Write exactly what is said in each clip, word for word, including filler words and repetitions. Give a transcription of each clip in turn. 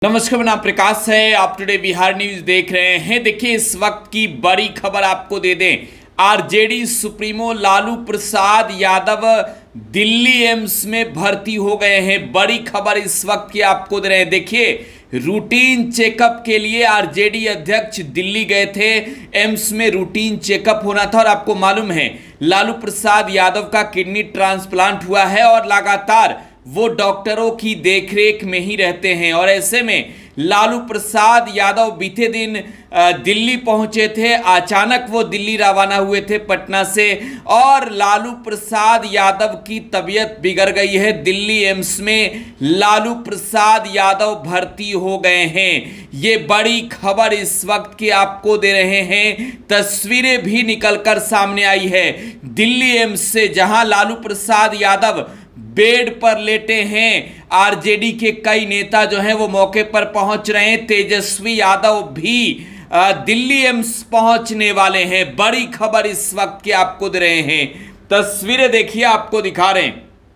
नमस्कार, मेरा नाम प्रकाश है। आप टुडे बिहार न्यूज देख रहे हैं। देखिए, इस वक्त की बड़ी खबर आपको दे दें। RJD supremo Lalu Prasad Yadav Delhi AIIMS में भर्ती हो गए हैं। बड़ी खबर इस वक्त की आपको दे रहे हैं। देखिए, रूटीन चेकअप के लिए आरजेडी अध्यक्ष दिल्ली गए थे। एम्स में रूटीन चेकअप होना था और आपको मालूम है लालू प्रसाद यादव का किडनी ट्रांसप्लांट हुआ है और लगातार वो डॉक्टरों की देखरेख में ही रहते हैं। और ऐसे में लालू प्रसाद यादव बीते दिन दिल्ली पहुंचे थे। अचानक वो दिल्ली रवाना हुए थे पटना से और लालू प्रसाद यादव की तबीयत बिगड़ गई है। दिल्ली एम्स में लालू प्रसाद यादव भर्ती हो गए हैं। ये बड़ी खबर इस वक्त की आपको दे रहे हैं। तस्वीरें भी निकलकर सामने आई है दिल्ली एम्स से, जहां लालू प्रसाद यादव बेड पर लेटे हैं। आरजेडी के कई नेता जो हैं वो मौके पर पहुंच रहे हैं। तेजस्वी यादव भी दिल्ली एम्स पहुंचने वाले हैं। बड़ी खबर इस वक्त की आपको दे रहे हैं। तस्वीरें देखिए, आपको दिखा रहे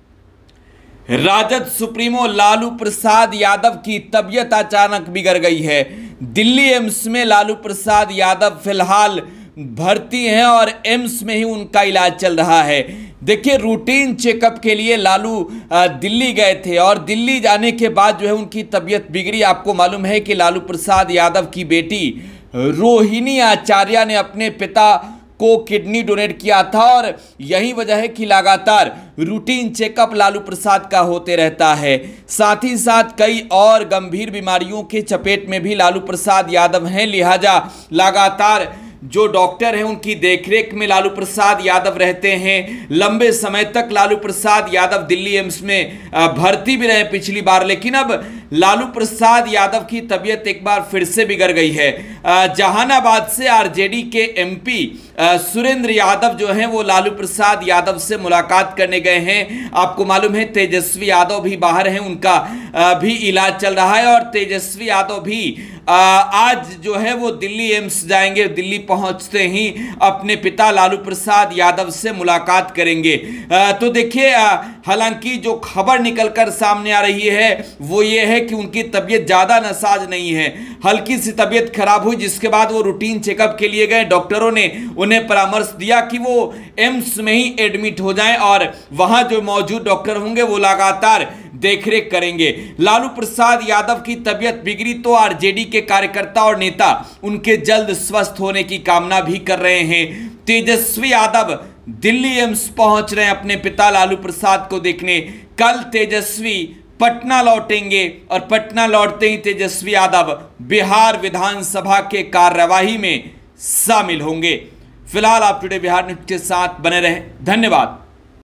हैं। राजद सुप्रीमो लालू प्रसाद यादव की तबीयत अचानक बिगड़ गई है। दिल्ली एम्स में लालू प्रसाद यादव फिलहाल भर्ती हैं और एम्स में ही उनका इलाज चल रहा है। देखिए, रूटीन चेकअप के लिए लालू दिल्ली गए थे और दिल्ली जाने के बाद जो है उनकी तबीयत बिगड़ी। आपको मालूम है कि लालू प्रसाद यादव की बेटी रोहिणी आचार्य ने अपने पिता को किडनी डोनेट किया था और यही वजह है कि लगातार रूटीन चेकअप लालू प्रसाद का होते रहता है। साथ ही साथ कई और गंभीर बीमारियों के चपेट में भी लालू प्रसाद यादव हैं। लिहाजा लगातार जो डॉक्टर हैं उनकी देखरेख में लालू प्रसाद यादव रहते हैं। लंबे समय तक लालू प्रसाद यादव दिल्ली एम्स में भर्ती भी रहे पिछली बार, लेकिन अब लालू प्रसाद यादव की तबीयत एक बार फिर से बिगड़ गई है। जहानाबाद से आरजेडी के एमपी सुरेंद्र यादव जो हैं वो लालू प्रसाद यादव से मुलाकात करने गए हैं। आपको मालूम है तेजस्वी यादव भी बाहर हैं, उनका भी इलाज चल रहा है और तेजस्वी यादव भी आज जो है वो दिल्ली एम्स जाएंगे। दिल्ली पहुंचते ही अपने पिता लालू प्रसाद यादव से मुलाकात करेंगे। तो देखिए, हालांकि जो खबर निकलकर सामने आ रही है वो ये है कि उनकी तबीयत ज़्यादा नासाज नहीं है। हल्की सी तबीयत खराब हुई, जिसके बाद वो रूटीन चेकअप के लिए गए। डॉक्टरों ने उन्हें परामर्श दिया कि वो एम्स में ही एडमिट हो जाएं और वहां जो मौजूद डॉक्टर होंगे वो लगातार देखरेख करेंगे। लालू प्रसाद यादव की तबीयत बिगड़ी तो आरजेडी के कार्यकर्ता और नेता उनके जल्द स्वस्थ होने की कामना भी कर रहे हैं। तेजस्वी यादव दिल्ली एम्स पहुंच रहे हैं अपने पिता लालू प्रसाद को देखने। कल तेजस्वी पटना लौटेंगे और पटना लौटते ही तेजस्वी यादव बिहार विधानसभा के कार्यवाही में शामिल होंगे। फिलहाल आप टुडे बिहार न्यूज के साथ बने रहें। धन्यवाद।